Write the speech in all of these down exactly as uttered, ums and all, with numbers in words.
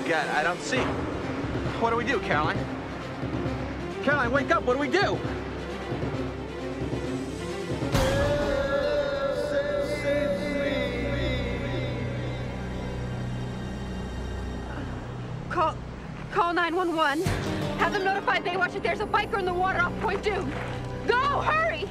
God, I don't see. What do we do, Caroline? Caroline, wake up! What do we do? Call, call nine one one. Have them notify Baywatch that there's a biker in the water off Point Doom. Go, hurry!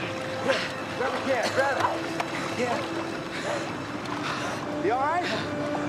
Yeah. You all right?